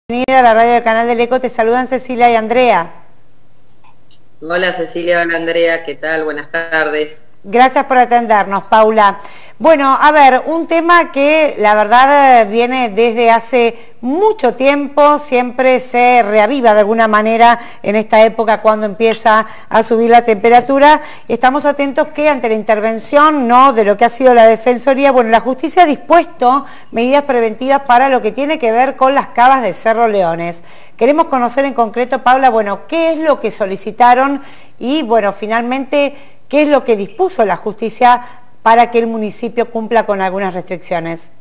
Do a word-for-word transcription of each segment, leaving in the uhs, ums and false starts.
Bienvenida a la radio del Canal del Eco, te saludan Cecilia y Andrea. Hola Cecilia, hola Andrea, ¿qué tal? Buenas tardes. Gracias por atendernos, Paula. Bueno, a ver, un tema que la verdad viene desde hace mucho tiempo, siempre se reaviva de alguna manera en esta época cuando empieza a subir la temperatura. Estamos atentos que ante la intervención, ¿no?, de lo que ha sido la Defensoría, bueno, la justicia ha dispuesto medidas preventivas para lo que tiene que ver con las cavas de Cerro Leones. Queremos conocer en concreto, Paula, bueno, qué es lo que solicitaron y, bueno, finalmente, qué es lo que dispuso la justicia para que el municipio cumpla con algunas restricciones.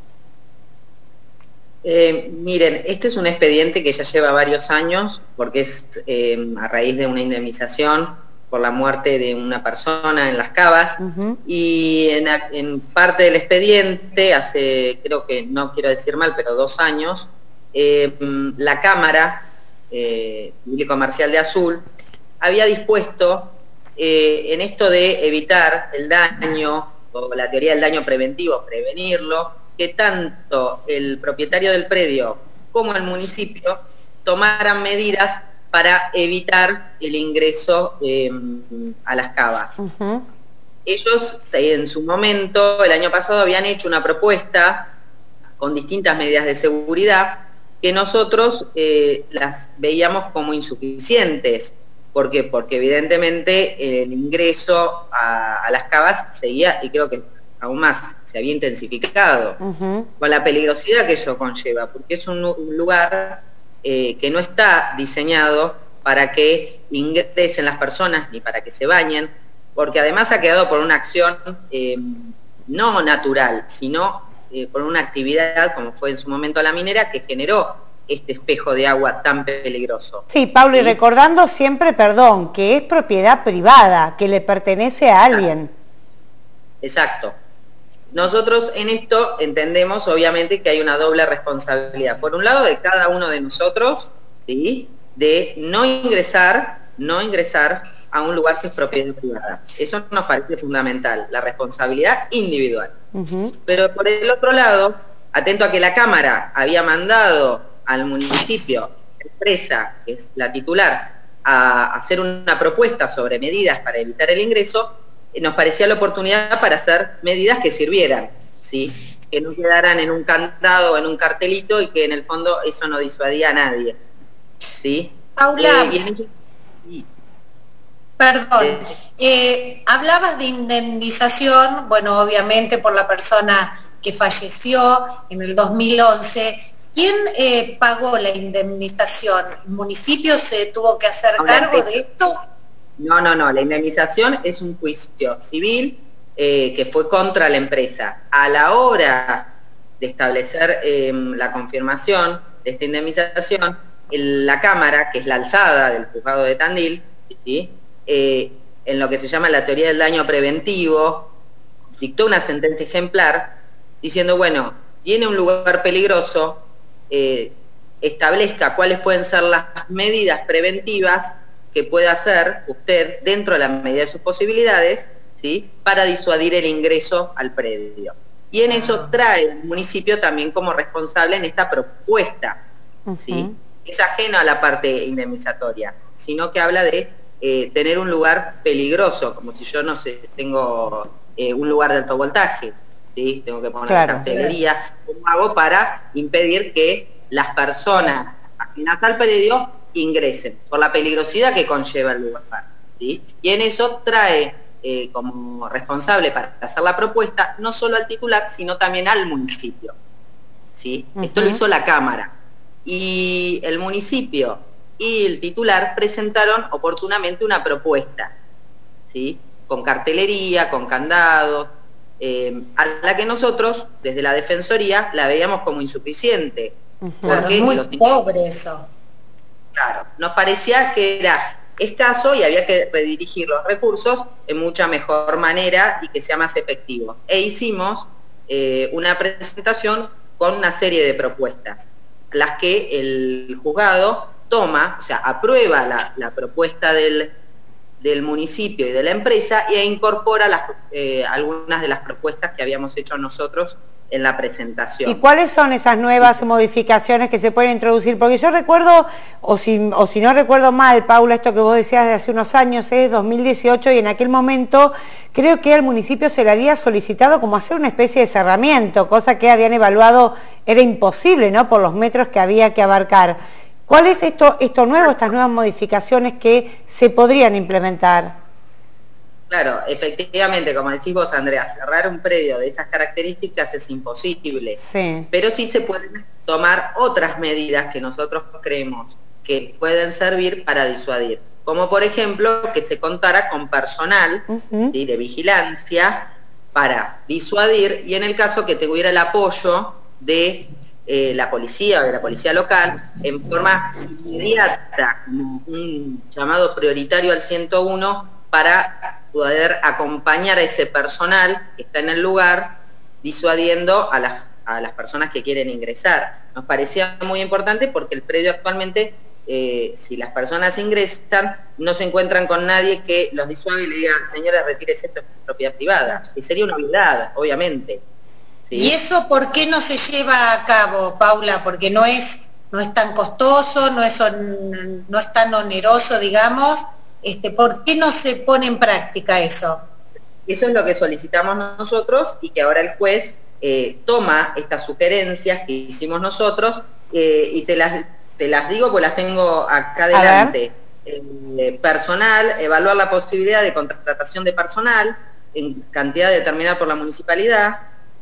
Eh, miren, este es un expediente que ya lleva varios años, porque es eh, a raíz de una indemnización por la muerte de una persona en Las Cavas, uh-huh. y en, en parte del expediente, hace, creo que, no quiero decir mal, pero dos años, eh, la Cámara eh, Civil y Comercial de Azul había dispuesto Eh, en esto de evitar el daño, o la teoría del daño preventivo, prevenirlo, que tanto el propietario del predio como el municipio tomaran medidas para evitar el ingreso eh, a las cavas. Uh-huh. Ellos, en su momento, el año pasado, habían hecho una propuesta con distintas medidas de seguridad que nosotros eh, las veíamos como insuficientes. ¿Por qué? Porque evidentemente el ingreso a, a las cavas seguía, y creo que aún más, se había intensificado, uh-huh. con la peligrosidad que eso conlleva, porque es un, un lugar eh, que no está diseñado para que ingresen las personas ni para que se bañen, porque además ha quedado por una acción eh, no natural, sino eh, por una actividad, como fue en su momento la minera, que generó este espejo de agua tan peligroso. Sí, Pablo, ¿sí? Y recordando siempre, perdón, que es propiedad privada, que le pertenece a alguien. Exacto. Nosotros en esto entendemos, obviamente, que hay una doble responsabilidad. Por un lado, de cada uno de nosotros, ¿sí?, de no ingresar, no ingresar a un lugar que es propiedad privada. Eso nos parece fundamental, la responsabilidad individual. Uh-huh. Pero por el otro lado, atento a que la Cámara había mandado al municipio, empresa, que es la titular, a hacer una propuesta sobre medidas para evitar el ingreso, nos parecía la oportunidad para hacer medidas que sirvieran, ¿sí?, que no quedaran en un candado o en un cartelito y que en el fondo eso no disuadía a nadie, ¿sí? Paula, eh, y en eso, sí. Perdón, eh, hablabas de indemnización, bueno, obviamente por la persona que falleció en el dos mil once. ¿Quién eh, pagó la indemnización? ¿El municipio se tuvo que hacer cargo de esto? No, no, no, la indemnización es un juicio civil eh, que fue contra la empresa. A la hora de establecer eh, la confirmación de esta indemnización, el, la Cámara, que es la alzada del juzgado de Tandil, ¿sí?, eh, en lo que se llama la teoría del daño preventivo, dictó una sentencia ejemplar diciendo, bueno, tiene un lugar peligroso, Eh, establezca cuáles pueden ser las medidas preventivas que pueda hacer usted dentro de la medida de sus posibilidades, ¿sí?, para disuadir el ingreso al predio. Y en eso trae el municipio también como responsable en esta propuesta, ¿sí? Uh-huh. Es ajeno a la parte indemnizatoria, sino que habla de eh, tener un lugar peligroso, como si yo, no sé, tengo eh, un lugar de alto voltaje, ¿sí?, tengo que poner claro, cartelería, ¿cómo hago para impedir que las personas ajenas al predio ingresen? Por la peligrosidad que conlleva el lugar, ¿sí? Y en eso trae eh, como responsable para hacer la propuesta no solo al titular, sino también al municipio, ¿sí? Uh-huh. Esto lo hizo la Cámara. Y el municipio y el titular presentaron oportunamente una propuesta, ¿sí?, con cartelería, con candados, Eh, a la que nosotros, desde la Defensoría, la veíamos como insuficiente. Uh-huh. Porque muy los... pobre eso. Claro, nos parecía que era escaso y había que redirigir los recursos en mucha mejor manera y que sea más efectivo. E hicimos eh, una presentación con una serie de propuestas, las que el juzgado toma, o sea, aprueba la, la propuesta del, del municipio y de la empresa e incorpora las, eh, algunas de las propuestas que habíamos hecho nosotros en la presentación. ¿Y cuáles son esas nuevas modificaciones que se pueden introducir? Porque yo recuerdo, o si, o si no recuerdo mal, Paula, esto que vos decías de hace unos años, es dos mil dieciocho, y en aquel momento creo que al municipio se le había solicitado como hacer una especie de cerramiento, cosa que habían evaluado era imposible, ¿no?, por los metros que había que abarcar. ¿Cuál es esto, esto nuevo, estas nuevas modificaciones que se podrían implementar? Claro, efectivamente, como decís vos, Andrea, cerrar un predio de esas características es imposible, sí. Pero sí se pueden tomar otras medidas que nosotros creemos que pueden servir para disuadir, como por ejemplo que se contara con personal uh-huh. ¿sí? de vigilancia para disuadir, y en el caso que tuviera el apoyo de eh, la policía, de la policía local, en forma inmediata, un llamado prioritario al ciento uno para poder acompañar a ese personal que está en el lugar, disuadiendo a las, a las personas que quieren ingresar. Nos parecía muy importante porque el predio actualmente, eh, si las personas ingresan, no se encuentran con nadie que los disuade y le diga, señora, retírese, esto es propiedad privada. Y sería una obviedad, obviamente. ¿Sí? ¿Y eso por qué no se lleva a cabo, Paula? Porque no es, no es tan costoso, no es, no es tan oneroso, digamos. Este, ¿Por qué no se pone en práctica eso? Eso es lo que solicitamos nosotros y que ahora el juez eh, toma estas sugerencias que hicimos nosotros eh, y te las, te las digo porque las tengo acá adelante. Eh, personal, evaluar la posibilidad de contratación de personal en cantidad determinada por la municipalidad,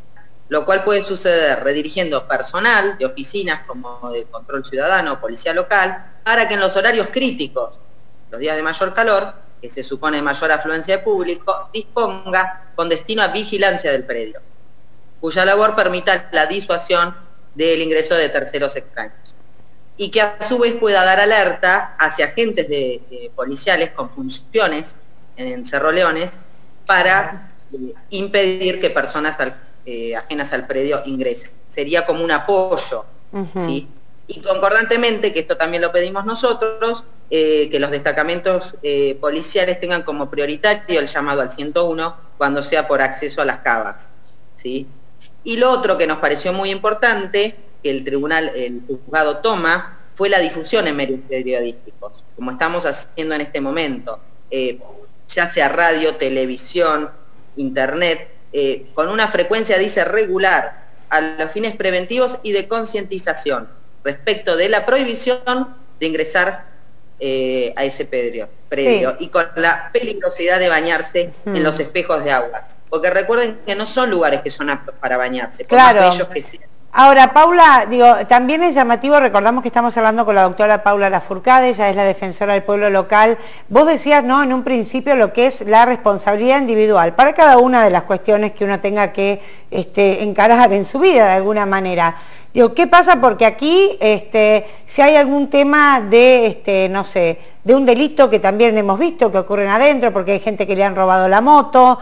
lo cual puede suceder redirigiendo personal de oficinas como de control ciudadano o policía local, para que en los horarios críticos, los días de mayor calor, que se supone mayor afluencia de público, disponga con destino a vigilancia del predio, cuya labor permita la disuasión del ingreso de terceros extraños, y que a su vez pueda dar alerta hacia agentes de, de policiales con funciones en Cerro Leones para eh, impedir que personas al, eh, ajenas al predio ingresen. Sería como un apoyo, uh-huh. ¿sí? Y concordantemente, que esto también lo pedimos nosotros, eh, que los destacamentos eh, policiales tengan como prioritario el llamado al ciento uno cuando sea por acceso a las cavas, ¿sí? Y lo otro que nos pareció muy importante, que el tribunal, el juzgado toma, fue la difusión en medios periodísticos, como estamos haciendo en este momento, eh, ya sea radio, televisión, internet, eh, con una frecuencia, dice, regular, a los fines preventivos y de concientización, respecto de la prohibición de ingresar eh, a ese predio, predio sí. y con la peligrosidad de bañarse mm. en los espejos de agua. Porque recuerden que no son lugares que son aptos para bañarse, por claro. más bellos que sean. Ahora, Paula, digo, también es llamativo, recordamos que estamos hablando con la doctora Paula Lafourcade, ella es la defensora del pueblo local. Vos decías, ¿no?, en un principio lo que es la responsabilidad individual para cada una de las cuestiones que uno tenga que este, encarar en su vida de alguna manera. Digo, ¿qué pasa? Porque aquí, este, si hay algún tema de, este, no sé, de un delito que también hemos visto que ocurren adentro, porque hay gente que le han robado la moto,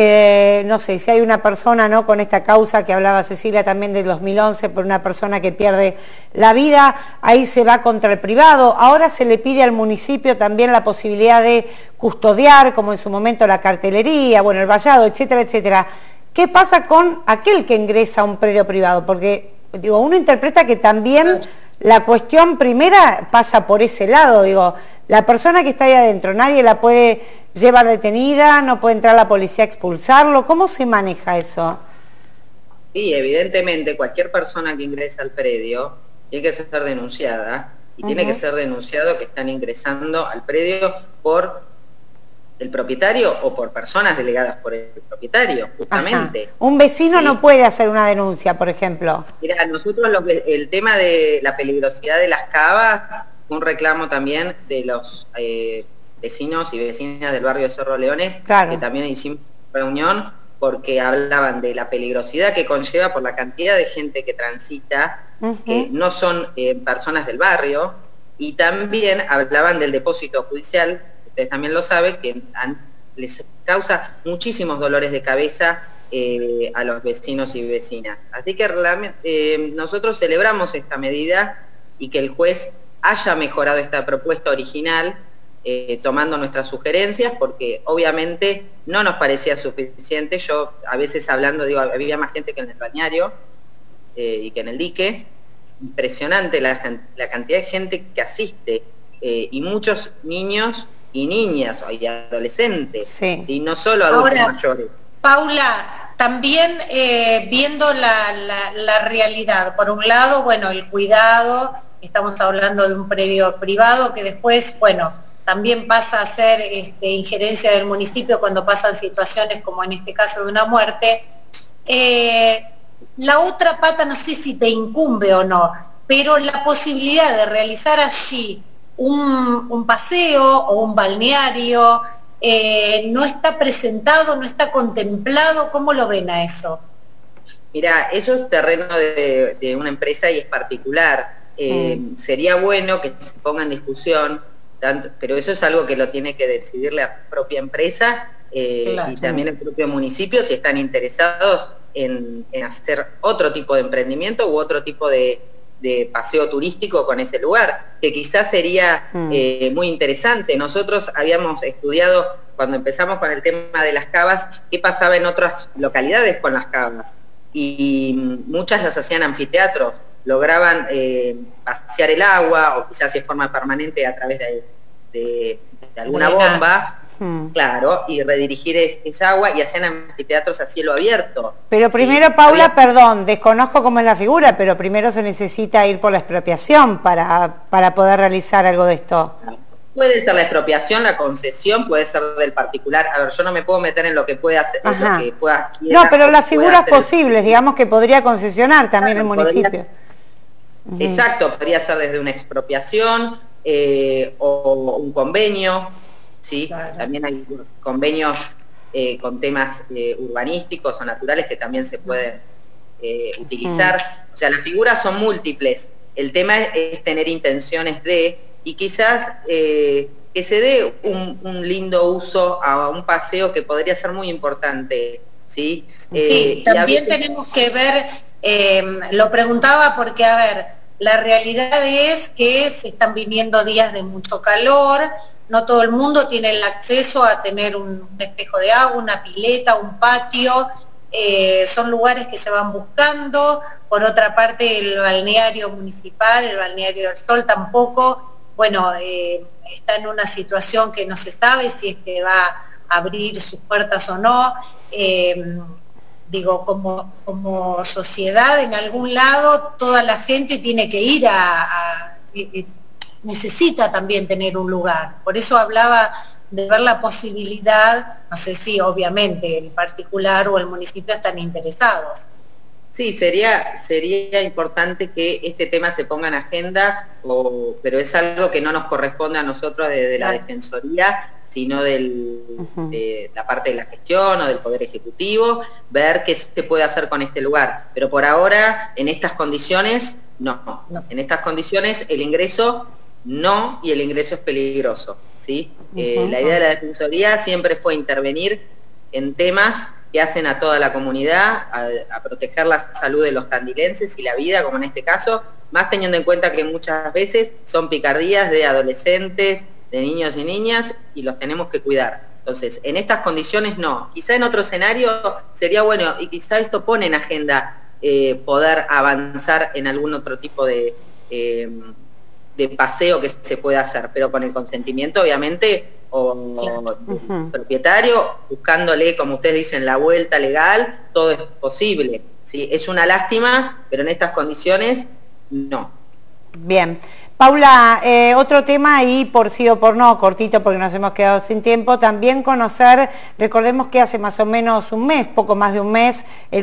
eh, no sé, si hay una persona, ¿no?, con esta causa que hablaba Cecilia también del dos mil once, por una persona que pierde la vida, ahí se va contra el privado. Ahora se le pide al municipio también la posibilidad de custodiar, como en su momento la cartelería, bueno, el vallado, etcétera, etcétera. ¿Qué pasa con aquel que ingresa a un predio privado? Porque digo, uno interpreta que también la cuestión primera pasa por ese lado, digo, la persona que está ahí adentro, nadie la puede llevar detenida, no puede entrar la policía a expulsarlo, ¿cómo se maneja eso? Sí, evidentemente cualquier persona que ingresa al predio tiene que ser denunciada, y uh-huh. tiene que ser denunciado que están ingresando al predio por el propietario o por personas delegadas por el propietario, justamente. Ajá. Un vecino sí. no puede hacer una denuncia, por ejemplo. Mira, nosotros lo que, el tema de la peligrosidad de las cavas, un reclamo también de los eh, vecinos y vecinas del barrio de Cerro Leones, claro. que también hicimos reunión, porque hablaban de la peligrosidad que conlleva por la cantidad de gente que transita, uh-huh. que no son eh, personas del barrio, y también hablaban del depósito judicial, ustedes también lo saben, que han, les causa muchísimos dolores de cabeza eh, a los vecinos y vecinas. Así que eh, nosotros celebramos esta medida y que el juez haya mejorado esta propuesta original eh, tomando nuestras sugerencias, porque obviamente no nos parecía suficiente. Yo a veces hablando, digo, había más gente que en el balneario eh, y que en el dique. Es impresionante la, la cantidad de gente que asiste, eh, y muchos niños y niñas y adolescentes, sí. ¿sí? No solo adultos Ahora, mayores. Paula, también eh, viendo la, la, la realidad, por un lado, bueno, el cuidado, estamos hablando de un predio privado que después, bueno, también pasa a ser este, injerencia del municipio cuando pasan situaciones como en este caso de una muerte. Eh, la otra pata, no sé si te incumbe o no, pero la posibilidad de realizar allí un, un paseo o un balneario, eh, no está presentado, no está contemplado. ¿Cómo lo ven a eso? Mira, eso es terreno de, de una empresa y es particular. Eh, mm. Sería bueno que se ponga en discusión, tanto, pero eso es algo que lo tiene que decidir la propia empresa eh, claro. y también el propio municipio, si están interesados en, en hacer otro tipo de emprendimiento u otro tipo de, de paseo turístico con ese lugar, que quizás sería mm. eh, muy interesante. Nosotros habíamos estudiado, cuando empezamos con el tema de las cavas, qué pasaba en otras localidades con las cavas, y, y muchas las hacían anfiteatros, lograban eh, vaciar el agua, o quizás de forma permanente a través de, de, de alguna bomba, hmm. claro, y redirigir es, esa agua, y hacían anfiteatros a cielo abierto. Pero primero, ¿sí? Paula, Había... perdón, desconozco cómo es la figura, pero primero se necesita ir por la expropiación para, para poder realizar algo de esto. Puede ser la expropiación, la concesión, puede ser del particular. A ver, yo no me puedo meter en lo que puede hacer, en lo que pueda, quiera, no, pero las figuras posibles, digamos que podría concesionar también claro, el municipio. Podría... Exacto, podría ser desde una expropiación eh, o un convenio, ¿sí? Claro. También hay convenios eh, con temas eh, urbanísticos o naturales que también se pueden eh, utilizar. Mm. O sea, las figuras son múltiples. El tema es, es tener intenciones de, y quizás eh, que se dé un, un lindo uso a un paseo que podría ser muy importante, ¿sí? Sí, eh, también veces... tenemos que ver, eh, lo preguntaba porque, a ver, la realidad es que se están viniendo días de mucho calor, no todo el mundo tiene el acceso a tener un, un espejo de agua, una pileta, un patio, eh, son lugares que se van buscando. Por otra parte, el balneario municipal, el balneario del Sol tampoco, bueno, eh, está en una situación que no se sabe si es que va a abrir sus puertas o no. Eh, digo, como, como sociedad, en algún lado, toda la gente tiene que ir a, a, a, necesita también tener un lugar. Por eso hablaba de ver la posibilidad, no sé si obviamente el particular o el municipio están interesados. Sí, sería, sería importante que este tema se ponga en agenda, o, pero es algo que no nos corresponde a nosotros desde la Defensoría, sino del, uh-huh. de la parte de la gestión o del Poder Ejecutivo, ver qué se puede hacer con este lugar. Pero por ahora, en estas condiciones, no. no. En estas condiciones, el ingreso no, y el ingreso es peligroso, ¿sí? Uh-huh. eh, la idea de la Defensoría siempre fue intervenir en temas que hacen a toda la comunidad, a, a proteger la salud de los tandilenses y la vida, como en este caso, más teniendo en cuenta que muchas veces son picardías de adolescentes, de niños y niñas, y los tenemos que cuidar. Entonces, en estas condiciones no. Quizá en otro escenario sería bueno, y quizá esto pone en agenda eh, poder avanzar en algún otro tipo de, eh, de paseo que se pueda hacer, pero con el consentimiento, obviamente, o uh-huh. propietario, buscándole, como ustedes dicen, la vuelta legal, todo es posible. ¿Sí? Es una lástima, pero en estas condiciones, no. Bien. Paula, eh, otro tema y por sí o por no, cortito porque nos hemos quedado sin tiempo, también conocer, recordemos que hace más o menos un mes, poco más de un mes, el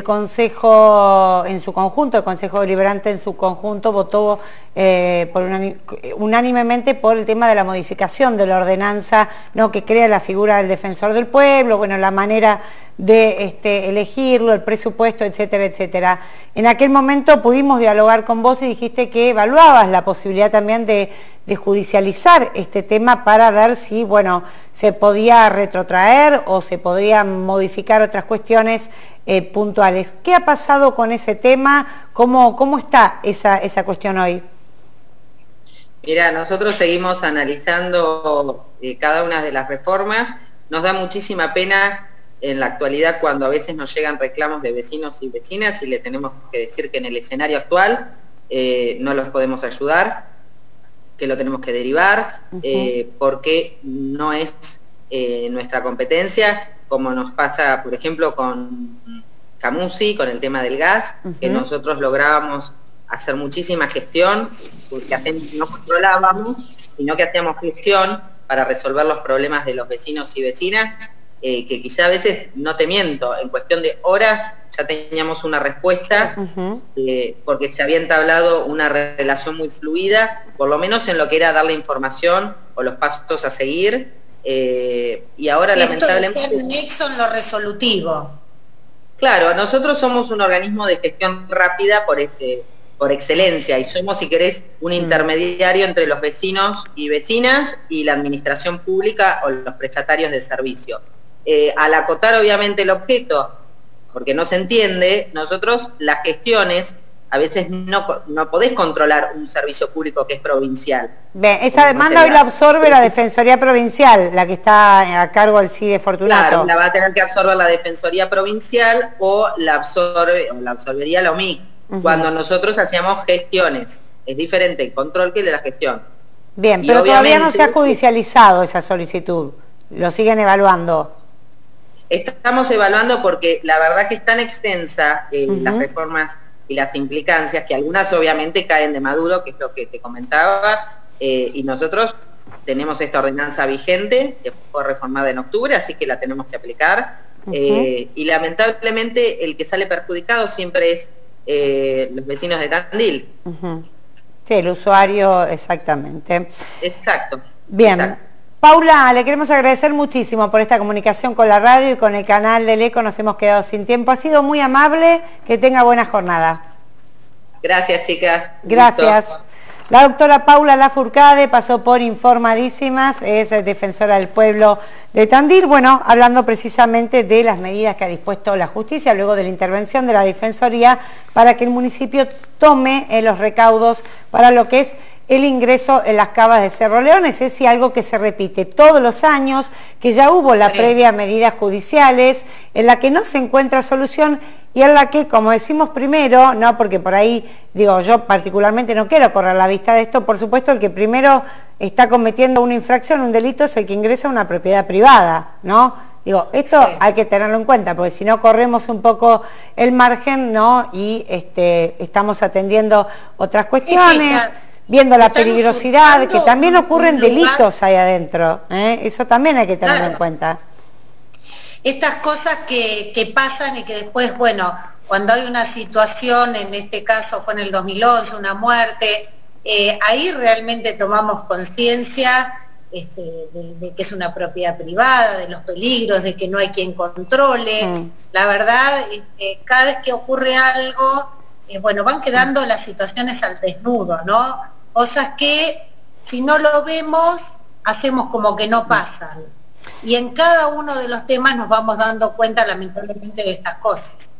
Consejo en su conjunto, el Consejo Deliberante en su conjunto votó eh, por unanim, unánimemente por el tema de la modificación de la ordenanza, ¿no?, que crea la figura del Defensor del Pueblo, bueno, la manera de este, elegirlo, el presupuesto, etcétera, etcétera. En aquel momento pudimos dialogar con vos y dijiste que evaluabas la posibilidad también de, de judicializar este tema para ver si, bueno, se podía retrotraer o se podían modificar otras cuestiones eh, puntuales. ¿Qué ha pasado con ese tema? ¿Cómo, cómo está esa, esa cuestión hoy? Mira, nosotros seguimos analizando eh, cada una de las reformas. Nos da muchísima pena en la actualidad cuando a veces nos llegan reclamos de vecinos y vecinas y le tenemos que decir que en el escenario actual eh, no los podemos ayudar, que lo tenemos que derivar, uh-huh. eh, porque no es eh, nuestra competencia, como nos pasa, por ejemplo, con Camusi, con el tema del gas, uh-huh. que nosotros lográbamos hacer muchísima gestión, porque hacemos, no controlábamos, sino que hacíamos gestión para resolver los problemas de los vecinos y vecinas, eh, que quizá a veces, no te miento, en cuestión de horas ya teníamos una respuesta, uh-huh. eh, porque se había entablado una relación muy fluida, por lo menos en lo que era darle información o los pasos a seguir, eh, y ahora esto lamentablemente... Esto de ser nexo en lo resolutivo. Claro, nosotros somos un organismo de gestión rápida por este... por excelencia, y somos, si querés, un intermediario entre los vecinos y vecinas y la administración pública o los prestatarios de servicio. Eh, al acotar obviamente el objeto, porque no se entiende, nosotros las gestiones, a veces no, no podés controlar un servicio público que es provincial. Bien, esa demanda hoy la absorbe la Defensoría Provincial, la que está a cargo del C I D E Fortunato. Claro, la va a tener que absorber la Defensoría Provincial o la, absorbe, o la absorbería la O M I C. Uh-huh. Cuando nosotros hacíamos gestiones. Es diferente el control que el de la gestión. Bien, y pero todavía no se ha judicializado esa solicitud. ¿Lo siguen evaluando? Estamos evaluando porque la verdad que es tan extensa eh, uh-huh. las reformas y las implicancias, que algunas obviamente caen de maduro, que es lo que te comentaba, eh, y nosotros tenemos esta ordenanza vigente, que fue reformada en octubre, así que la tenemos que aplicar, uh-huh. eh, y lamentablemente el que sale perjudicado siempre es Eh, los vecinos de Tandil. Uh-huh. Sí, el usuario, exactamente. Exacto. Bien. Exacto. Paula, le queremos agradecer muchísimo por esta comunicación con la radio y con el canal del ECO. Nos hemos quedado sin tiempo. Ha sido muy amable. Que tenga buena jornada. Gracias, chicas. Gracias. Listo. La doctora Paula Lafourcade pasó por Informadísimas, es defensora del pueblo de Tandil, bueno, hablando precisamente de las medidas que ha dispuesto la justicia luego de la intervención de la Defensoría para que el municipio tome eh, los recaudos para lo que es el ingreso en las cavas de Cerro León. Es decir, algo que se repite todos los años, que ya hubo sí. la previa medidas judiciales, en la que no se encuentra solución y en la que, como decimos primero, no porque por ahí, digo, yo particularmente no quiero correr la vista de esto, por supuesto el que primero está cometiendo una infracción, un delito, es el que ingresa a una propiedad privada, ¿no? Digo, esto sí. hay que tenerlo en cuenta, porque si no corremos un poco el margen, ¿no? Y este, estamos atendiendo otras cuestiones. Sí, sí, claro. Viendo la peligrosidad, que también ocurren delitos ahí adentro, ¿eh? Eso también hay que tenerlo claro. en cuenta. Estas cosas que, que pasan y que después, bueno, cuando hay una situación, en este caso fue en el dos mil once, una muerte, eh, ahí realmente tomamos conciencia este, de, de que es una propiedad privada, de los peligros, de que no hay quien controle. Mm. La verdad, eh, cada vez que ocurre algo, eh, bueno, van quedando las situaciones al desnudo, ¿no? Cosas que si no lo vemos, hacemos como que no pasan. Y en cada uno de los temas nos vamos dando cuenta lamentablemente de estas cosas.